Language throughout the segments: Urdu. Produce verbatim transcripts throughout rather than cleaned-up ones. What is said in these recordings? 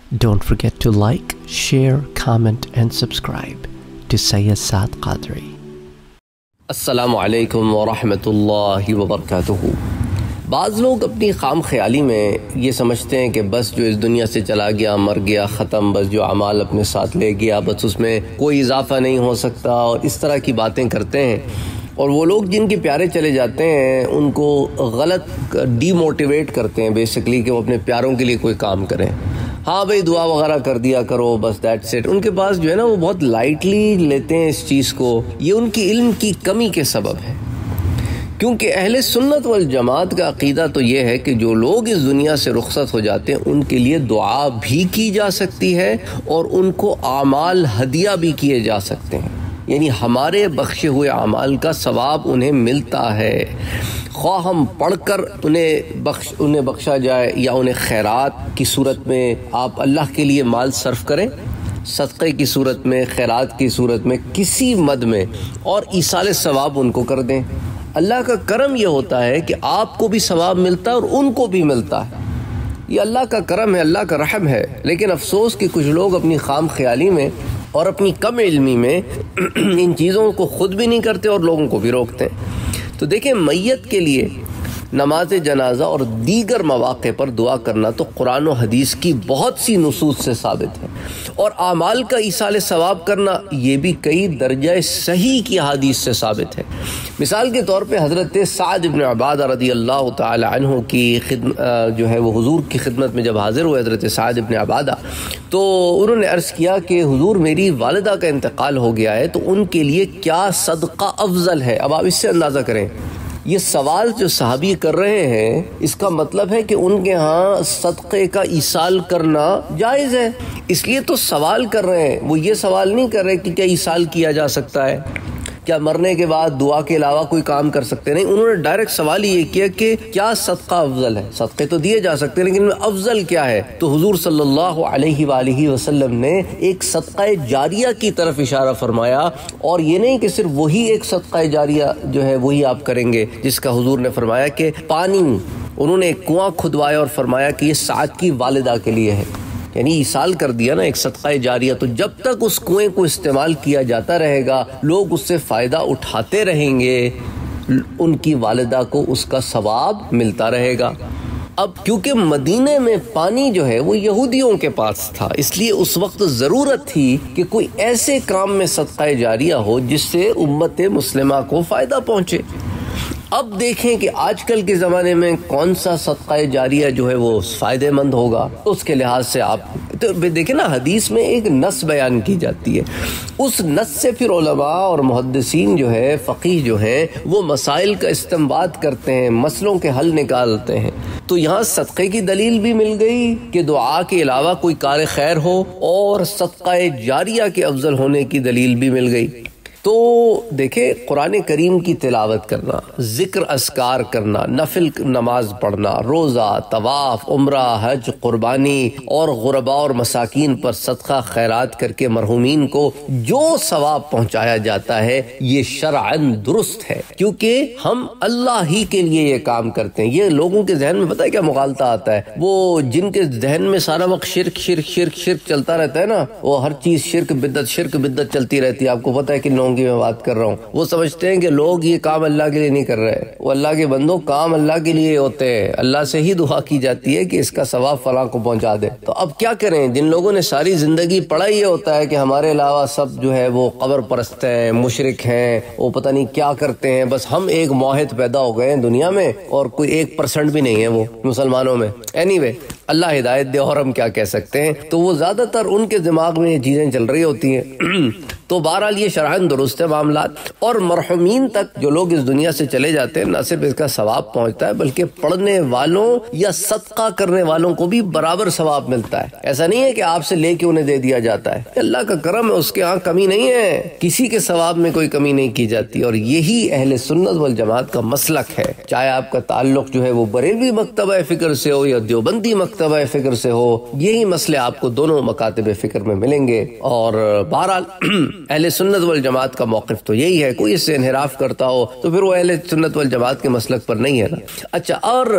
Don't forget to like, share, comment and subscribe to Syed Saad Qadri. السلام علیکم ورحمۃ اللہ وبرکاتہ۔ بعض لوگ اپنی خام خیالی میں یہ سمجھتے ہیں کہ بس جو اس دنیا سے چلا گیا مر گیا ختم، بس جو اعمال اپنے ساتھ لے گیا بس اس میں کوئی اضافہ نہیں ہو سکتا، اور اس طرح کی باتیں کرتے ہیں۔ اور وہ لوگ جن کے پیارے چلے جاتے ہیں ان کو غلط ڈی موٹیویٹ کرتے ہیں بیسکلی کہ وہ اپنے پیاروں کے لیے کوئی کام کریں۔ ہاں بھئی دعا وغیرہ کر دیا کرو بس دیٹس اٹ۔ ان کے پاس جو ہے نا وہ بہت لائٹلی لیتے ہیں اس چیز کو۔ یہ ان کی علم کی کمی کے سبب ہے، کیونکہ اہل سنت والجماعت کا عقیدہ تو یہ ہے کہ جو لوگ اس دنیا سے رخصت ہو جاتے ہیں ان کے لیے دعا بھی کی جا سکتی ہے اور ان کو اعمال ہدیہ بھی کیے جا سکتے ہیں، یعنی ہمارے بخشے ہوئے اعمال کا ثواب انہیں ملتا ہے، خواہ ہم پڑھ کر انہیں بخش انہیں بخشا جائے یا انہیں خیرات کی صورت میں آپ اللہ کے لیے مال صرف کریں، صدقے کی صورت میں، خیرات کی صورت میں، کسی مد میں، اور ایصال ثواب ان کو کر دیں۔ اللہ کا کرم یہ ہوتا ہے کہ آپ کو بھی ثواب ملتا ہے اور ان کو بھی ملتا ہے۔ یہ اللہ کا کرم ہے، اللہ کا رحم ہے، لیکن افسوس کہ کچھ لوگ اپنی خام خیالی میں اور اپنی کم علمی میں ان چیزوں کو خود بھی نہیں کرتے اور لوگوں کو بھی روکتے ہیں۔ تو دیکھیں، میت کے لیے نماز جنازہ اور دیگر مواقع پر دعا کرنا تو قرآن و حدیث کی بہت سی نصوص سے ثابت ہے، اور اعمال کا ایصال ثواب کرنا یہ بھی کئی درجہ صحیح کی حدیث سے ثابت ہے۔ مثال کے طور پہ حضرت سعد بن عبادہ رضی اللہ تعالی عنہ کی خدمت جو ہے وہ حضور کی خدمت میں جب حاضر ہوئے حضرت سعد بن عبادہ، تو انہوں نے عرض کیا کہ حضور میری والدہ کا انتقال ہو گیا ہے، تو ان کے لیے کیا صدقہ افضل ہے؟ اب آپ اس سے اندازہ کریں، یہ سوال جو صحابی کر رہے ہیں اس کا مطلب ہے کہ ان کے ہاں صدقے کا ایصال کرنا جائز ہے، اس لیے تو سوال کر رہے ہیں۔ وہ یہ سوال نہیں کر رہے کہ کیا ایصال کیا جا سکتا ہے، کیا مرنے کے بعد دعا کے علاوہ کوئی کام کر سکتے؟ نہیں، انہوں نے ڈائریکٹ سوال یہ کیا کہ کیا صدقہ افضل ہے؟ صدقے تو دیے جا سکتے ہیں لیکن افضل کیا ہے؟ تو حضور صلی اللہ علیہ وآلہ وسلم نے ایک صدقہ جاریہ کی طرف اشارہ فرمایا، اور یہ نہیں کہ صرف وہی ایک صدقہ جاریہ جو ہے وہی آپ کریں گے، جس کا حضور نے فرمایا کہ پانی، انہوں نے ایک کنواں کھدوایا اور فرمایا کہ یہ سعد کی والدہ کے لیے ہے، یعنی ایصال کر دیا نا ایک صدقہ جاریہ۔ تو جب تک اس کنویں کو استعمال کیا جاتا رہے گا، لوگ اس سے فائدہ اٹھاتے رہیں گے، ان کی والدہ کو اس کا ثواب ملتا رہے گا۔ اب کیونکہ مدینے میں پانی جو ہے وہ یہودیوں کے پاس تھا، اس لیے اس وقت ضرورت تھی کہ کوئی ایسے کام میں صدقہ جاریہ ہو جس سے امت مسلمہ کو فائدہ پہنچے۔ اب دیکھیں کہ آج کل کے زمانے میں کون سا صدقہ جاریہ جو ہے وہ فائدہ مند ہوگا، اس کے لحاظ سے آپ تو دیکھیں نا، حدیث میں ایک نص بیان کی جاتی ہے، اس نص سے پھر علماء اور محدثین جو ہے، فقیہ جو ہیں، وہ مسائل کا استنباط کرتے ہیں، مسئلوں کے حل نکالتے ہیں۔ تو یہاں صدقے کی دلیل بھی مل گئی کہ دعا کے علاوہ کوئی کار خیر ہو، اور صدقہ جاریہ کے افضل ہونے کی دلیل بھی مل گئی۔ تو دیکھیں، قرآن کریم کی تلاوت کرنا، ذکر اذکار کرنا، نفل نماز پڑھنا، روزہ، طواف، عمرہ، حج، قربانی، اور غرباء اور مساکین پر صدقہ خیرات کر کے مرحومین کو جو ثواب پہنچایا جاتا ہے یہ شرعاً درست ہے، کیونکہ ہم اللہ ہی کے لیے یہ کام کرتے ہیں۔ یہ لوگوں کے ذہن میں پتہ ہے کیا مغالطہ آتا ہے، وہ جن کے ذہن میں سارا وقت شرک شرک شرک شرک چلتا رہتا ہے نا، وہ ہر چیز شرک بدعت شرک بدعت چلتی رہتی ہے۔ آپ کو پتہ ہے کہ لوگوں کی میں بات کر رہا ہوں، وہ سمجھتے ہیں کہ لوگ یہ کام اللہ کے لیے نہیں کر رہے، وہ اللہ کے بندوں کام اللہ کے لیے ہوتے ہیں، اللہ سے ہی دعا کی جاتی ہے کہ اس کا ثواب فلاں کو پہنچا دے۔ تو اب کیا کریں، جن لوگوں نے ساری زندگی پڑھا یہ ہوتا ہے کہ ہمارے علاوہ سب جو ہے وہ قبر پرست ہیں، مشرک ہیں، وہ پتہ نہیں کیا کرتے ہیں، بس ہم ایک موحد پیدا ہو گئے ہیں دنیا میں اور کوئی ایک پرسنٹ بھی نہیں ہے وہ مسلمانوں میں۔ اینی وے، اللہ ہدایت دے، اور ہم کیا کہہ سکتے ہیں۔ تو وہ زیادہ تر ان کے دماغ میں یہ چیزیں چل رہی ہوتی ہیں۔ تو بہرحال یہ شرعاً درست ہے معاملات، اور مرحومین تک جو لوگ اس دنیا سے چلے جاتے ہیں نہ صرف اس کا ثواب پہنچتا ہے بلکہ پڑھنے والوں یا صدقہ کرنے والوں کو بھی برابر ثواب ملتا ہے۔ ایسا نہیں ہے کہ آپ سے لے کے انہیں دے دیا جاتا ہے، اللہ کا کرم ہے، اس کے ہاں کمی نہیں ہے، کسی کے ثواب میں کوئی کمی نہیں کی جاتی، اور یہی اہل سنت والجماعت کا مسلک ہے، چاہے آپ کا تعلق جو ہے وہ بریلوی مکتبہ فکر سے ہو یا دیوبندی مکتبہ مکتبہ فکر سے ہو، یہی مسئلے آپ کو دونوں مکاتب فکر میں ملیں گے. اور بہرحال اہل سنت والجماعت کا موقف تو یہی ہے، کوئی اس سے انحراف کرتا ہو تو پھر وہ اہل سنت والجماعت کے مسلک پر نہیں ہے نا. اچھا، اور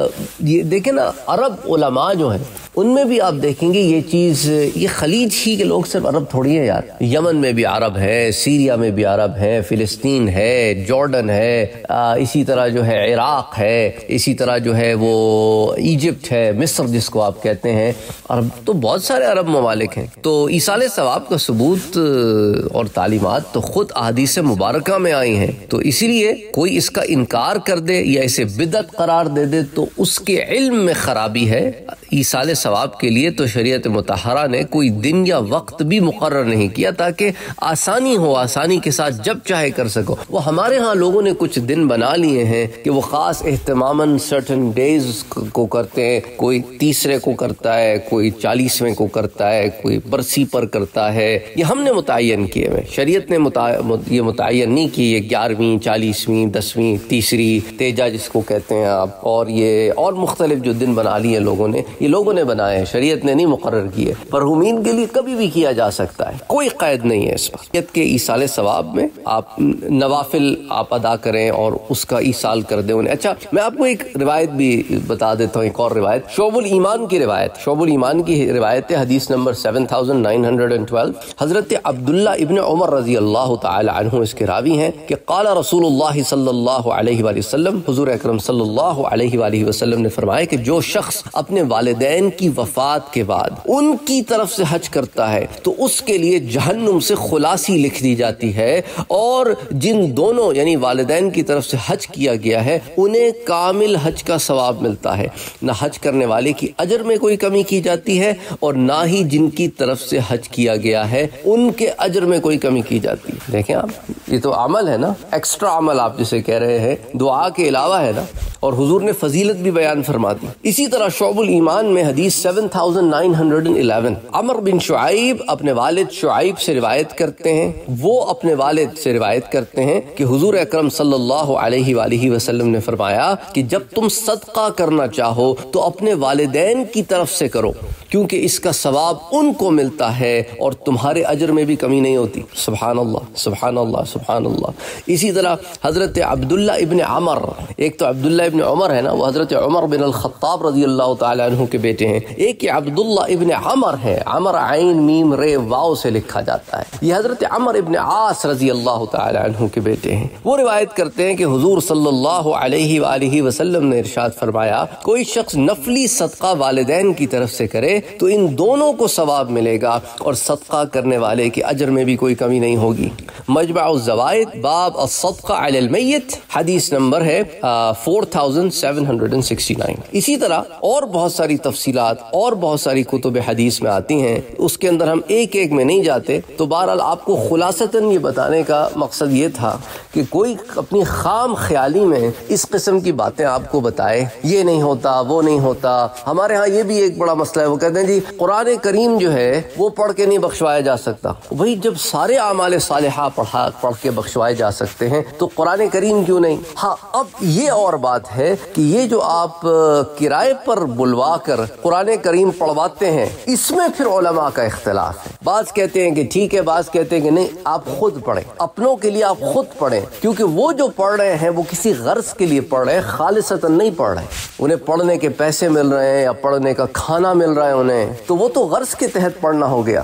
یہ دیکھیں نا، عرب علماء جو ہیں ان میں بھی آپ دیکھیں گے یہ چیز، یہ خلیج ہی کے لوگ صرف عرب تھوڑی ہیں یار. یمن میں بھی عرب ہے، سیریا میں بھی عرب ہے، فلسطین ہے، جارڈن ہے، اسی طرح جو ہے عراق ہے، اسی طرح جو ہے وہ ایجپٹ ہے، مصر جس کو آپ کہتے ہیں، عرب تو بہت سارے عرب ممالک ہیں. تو ایصال ثواب کا ثبوت اور تعلیمات تو خود احادیث مبارکہ میں آئی ہیں. تو اسی لیے کوئی اس کا انکار کر دے یا اسے بدعت قرار دے دے تو اس کے علم میں خرابی ہے. ایصال ثواب کے لیے تو شریعت مطہرہ نے کوئی دن یا وقت بھی مقرر نہیں کیا تاکہ آسانی ہو، آسانی کے ساتھ جب چاہے کر سکو. وہ ہمارے ہاں لوگوں نے کچھ دن بنا لیے ہیں کہ وہ خاص اہتماماً سرٹن ڈیز کو کرتے ہیں. کوئی تیسرے کو کرتا ہے، کوئی چالیسویں کو کرتا ہے، کوئی برسی پر کرتا ہے. یہ ہم نے متعین کیے ہوئے، شریعت نے متع... یہ متعین نہیں کی. یہ گیارہویں، چالیسویں، دسویں، تیسری، تیجا جس کو کہتے ہیں آپ، اور یہ اور مختلف جو دن بنا لیے لوگوں نے، یہ لوگوں نے بنائے ہیں، شریعت نے نہیں مقرر کیے. مرحومین کے لیے کبھی بھی کیا جا سکتا ہے، کوئی قید نہیں ہے اس پر. شریعت کے ایصال ثواب میں آپ نوافل آپ ادا کریں اور اس کا ایصال کر دیں انہیں. اچھا، میں آپ کو ایک روایت بھی بتا دیتا ہوں، ایک اور روایت، شعب الایمان کی روایت. شعب الایمان کی روایت ہے، حدیث نمبر seven thousand nine hundred and twelve. حضرت عبداللہ ابن عمر رضی اللہ تعالی عنہ اس کے راوی ہیں کہ قال رسول اللہ صلی اللہ علیہ وآلہ وسلم، حضور اکرم صلی اللہ علیہ وآلہ وسلم نے فرمایا کہ جو شخص اپنے والدین کی وفات کے بعد ان کی طرف سے حج کرتا ہے تو اس کے لیے جہنم سے خلاصی لکھ دی جاتی ہے، اور جن دونوں یعنی والدین کی طرف سے حج کیا گیا ہے انہیں کامل حج کا ثواب ملتا ہے. نہ حج کرنے والے کی اجر میں کوئی کمی کی جاتی ہے اور نہ ہی جن کی طرف سے حج کیا گیا ہے ان کے اجر میں کوئی کمی کی جاتی ہے. دیکھیں آپ، یہ تو عمل ہے نا، ایکسٹرا عمل آپ جسے کہہ رہے ہیں، دعا کے علاوہ ہے نا، اور حضور نے فضیلت بھی بیان فرما دی. اسی طرح شعب الایمان میں حدیث seven thousand nine hundred eleven, عمر بن شعیب اپنے والد شعیب سے روایت کرتے ہیں، وہ اپنے والد سے روایت کرتے ہیں کہ حضور اکرم صلی اللہ علیہ وآلہ وسلم نے فرمایا کہ جب تم صدقہ کرنا چاہو تو اپنے والدین کی طرف سے کرو، کیونکہ اس کا ثواب ان کو ملتا ہے اور تمہارے اجر میں بھی کمی نہیں ہوتی. سبحان اللہ، سبحان اللہ، سبحان اللہ. اسی طرح حضرت عبداللہ ابن عمر، ایک تو عبداللہ ابن عمر ہے نا، وہ حضرت عمر بن الخطاب رضی اللہ تعالی عنہ کے بیٹے ہیں. ایک یہ عبداللہ ابن عمر ہے، عمر عین میم رے واو سے لکھا جاتا ہے. یہ حضرت عمر ابن عاص رضی اللہ تعالی عنہ کے بیٹے ہیں. وہ روایت کرتے ہیں کہ حضور صلی اللہ علیہ وآلہ وسلم نے ارشاد فرمایا، کوئی شخص نفلی صدقہ والدین کی طرف سے کرے تو ان دونوں کو ثواب ملے گا اور صدقہ کرنے والے کے اجر میں بھی کوئی کمی نہیں ہوگی. مجمع الزوائد باب الصدقہ علی المیت، حدیث نمبر ہے four thousand seven hundred and sixty nine. اسی طرح اور بہت ساری تفصیلات اور بہت ساری کتب حدیث میں آتی ہیں، اس کے اندر ہم ایک ایک میں نہیں جاتے. تو بہرحال آپ کو خلاصتاً یہ بتانے کا مقصد یہ تھا کہ کوئی اپنی خام خیالی میں اس قسم کی باتیں آپ کو بتائے، یہ نہیں ہوتا، وہ نہیں ہوتا. ہمارے ہاں یہ بھی ایک بڑا مسئلہ ہے، وہ کہتے ہیں جی قرآن کریم جو ہے وہ پڑھ کے نہیں بخشوایا جا سکتا. وہی جب سارے اعمال صالحہ پڑھا پڑھ کے بخشوائے جا سکتے ہیں تو قرآن کریم کیوں نہیں؟ ہاں، اب یہ اور بات ہے کہ یہ جو آپ کرائے پر بلوا کر قرآن کریم پڑھواتے ہیں، اس میں پھر علماء کا اختلاف ہے. بعض کہتے ہیں کہ ٹھیک ہے، بعض کہتے ہیں کہ نہیں، آپ خود پڑھیں، اپنوں کے لیے آپ خود پڑھیں، کیونکہ وہ جو پڑھ رہے ہیں وہ کسی غرض کے لیے پڑھ رہے ہیں، خالصتاً نہیں پڑھ رہے. انہیں پڑھنے کے پیسے مل رہے ہیں یا پڑھنے کا کھانا مل رہا ہے انہیں، تو وہ تو غرض کے تحت پڑھنا ہو گیا،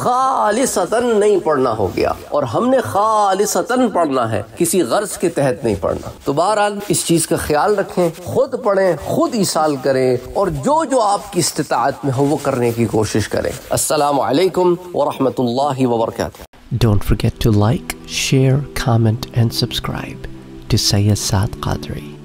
خالصتاً نہیں پڑھنا ہو گیا. اور ہم نے خالصتاً پڑھنا ہے، کسی غرض کے تحت نہیں پڑھنا. تو بہرحال اس چیز کا خیال رکھیں، خود پڑھیں، خود ایصال کریں، اور جو جو آپ کی استطاعت میں ہو وہ کرنے کی کوشش کریں. السلام علیکم ورحمۃ اللہ وبرکاتہ. Don't forget to like, share, comment and subscribe to Sayyid Saad Qadri.